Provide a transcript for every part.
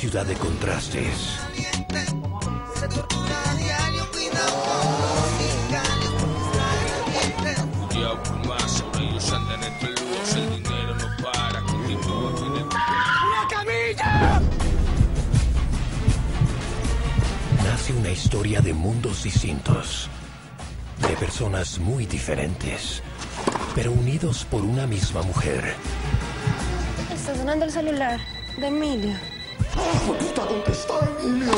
ciudad de contrastes. Nace una historia de mundos distintos, de personas muy diferentes, pero unidos por una misma mujer. Está sonando el celular de Emilio. ¡Oh, puta! ¿Dónde está Emilio?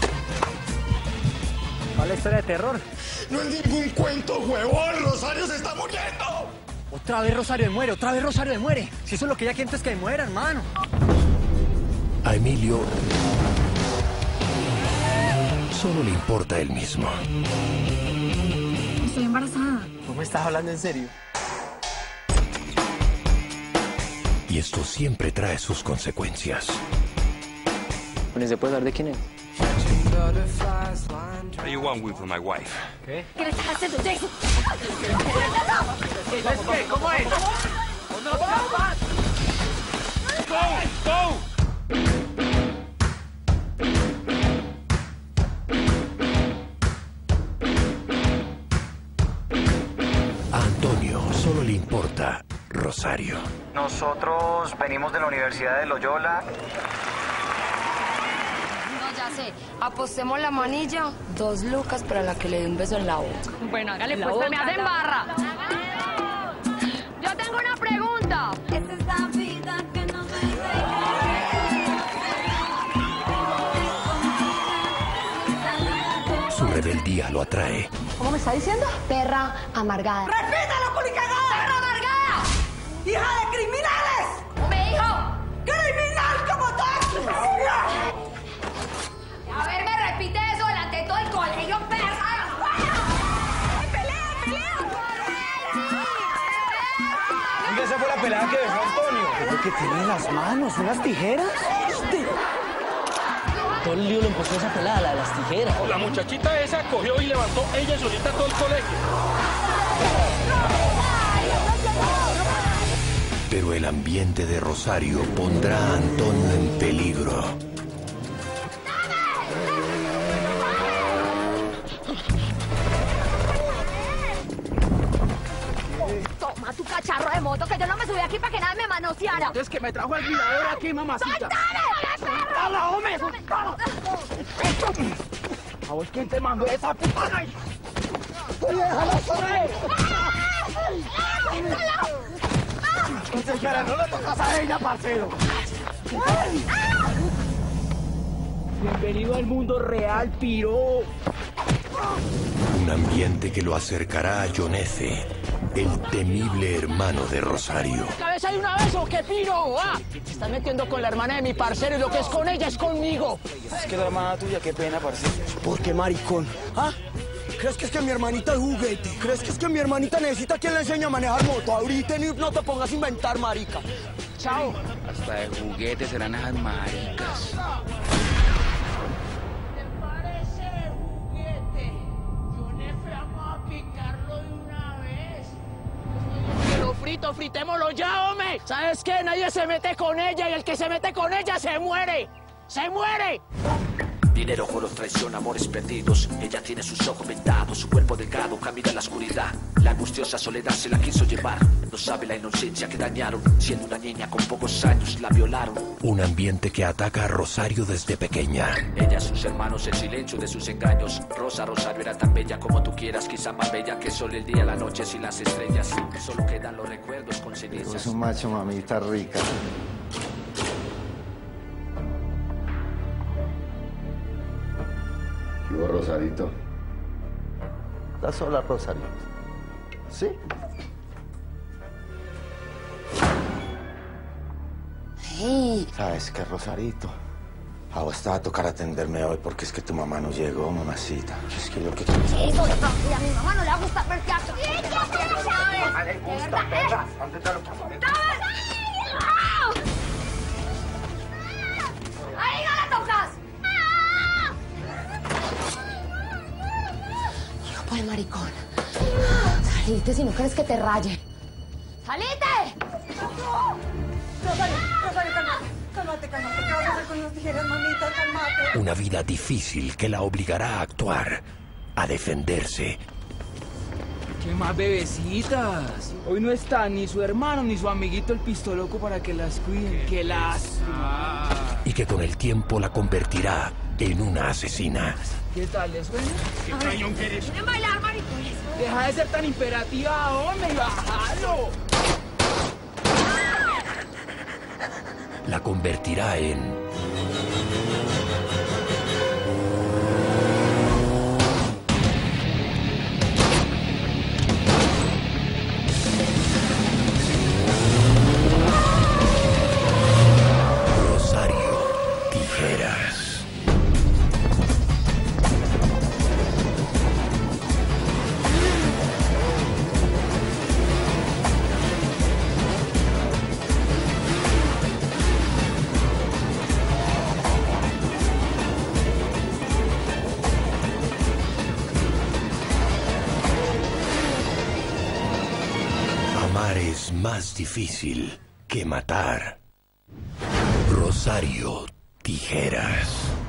¿Cuál historia de terror? No es ningún cuento, huevón. Rosario se está muriendo. Otra vez Rosario muere, otra vez Rosario muere. Si eso es lo que ella quiere es que muera, hermano. A Emilio solo le importa él mismo. Estoy embarazada. ¿No me estás hablando en serio? Y esto siempre trae sus consecuencias. ¿Se puede saber de quién es? What do you want with my wife? ¿Qué le estás haciendo, Jason? ¿Es qué? ¿Cómo es? ¡No capaz! Go! A Antonio solo le importa Rosario. Nosotros venimos de la Universidad de Loyola. No, ya sé. Apostemos la manilla, 2 lucas para la que le dé un beso en la boca. Bueno, hágale pues, me hacen barra. Yo tengo una pregunta. Esta es la vida que no Su rebeldía lo atrae. ¿Cómo me está diciendo? Perra amargada. ¡Repítalo, culicagada! ¡Perra amargada! ¡Hija de criminales! ¡Me dijo! ¡Criminal como tú! A ver, me repite eso delante de todo el colegio, perra. ¡Pelea! ¿Y esa fue la pelada que besó Antonio? ¿Qué que tiene en las manos? ¿Unas tijeras? Todo el lío lo empezó esa pelada, la de las tijeras. La muchachita esa cogió y levantó ella solita todo el colegio. Pero el ambiente de Rosario pondrá a Antonio en peligro. Toma tu cacharro de moto, que yo no me subí aquí para que nadie me manoseara. Es que me trajo el vibrador aquí, mamacita. ¡Hala, hombre! ¿A vos quién te mandó esa puta? ¡Oye, déjala saber! Entonces, espera, no le tocas a ella, parcero. Bienvenido al mundo real, piro. Un ambiente que lo acercará a Yonece, el temible hermano de Rosario. ¿Cabeza de una vez o qué, piro? ¿Ah? Te estás metiendo con la hermana de mi parcero y lo que es con ella es conmigo. Es que la hermana tuya, qué pena, parcero. ¿Por qué, maricón? ¿Ah? ¿Crees que es que mi hermanita es juguete? ¿Crees que es que mi hermanita necesita quien le enseñe a manejar moto? Ahorita no te pongas a inventar, marica. Chao. Hasta de juguetes serán esas maricas. Fritémoslo ya, hombre. ¿Sabes qué? Nadie se mete con ella y el que se mete con ella se muere. ¡Se muere! Dinero, juegos, traición, amores perdidos. Ella tiene sus ojos vendados, su cuerpo delgado camina en la oscuridad. La angustiosa soledad se la quiso llevar. No sabe la inocencia que dañaron. Siendo una niña con pocos años la violaron. Un ambiente que ataca a Rosario desde pequeña. Ella, sus hermanos, el silencio de sus engaños. Rosario era tan bella como tú quieras, quizá más bella que el sol, el día, la noche sin las estrellas. Solo quedan los recuerdos con cenizas. Es un macho, mamita rica. ¿Qué hubo, Rosarito? ¿Estás sola, Rosarito? ¿Sí? Hey. ¿Sabes qué, Rosarito? A vos te va a tocar atenderme hoy porque es que tu mamá no llegó, mamacita. Es que lo que... Eso, y a mi mamá no le va a gustar ver teatro. ¡A le gusta, perra! ¿Dónde está lo que ¡Ahí no la tocas! Hijo, pues, maricón. Salite si no quieres que te raye. ¡Salite! Rosario, calma. Cálmate, ¿qué vas a hacer con esas tijeras, mamita? Cálmate. Una vida difícil que la obligará a actuar, a defenderse. ¿Qué más, bebecitas? Hoy no está ni su hermano ni su amiguito el pistoloco para que las cuiden. ¡Qué lástima! Y que con el tiempo la convertirá en una asesina. ¿Qué tal, les suena? ¿Qué cañón que eres? ¿Quieren bailar, maricones? Deja de ser tan imperativa, hombre, y bájalo. La convertirá en... Rosario Tijeras. Amar es más difícil que matar. Rosario Tijeras.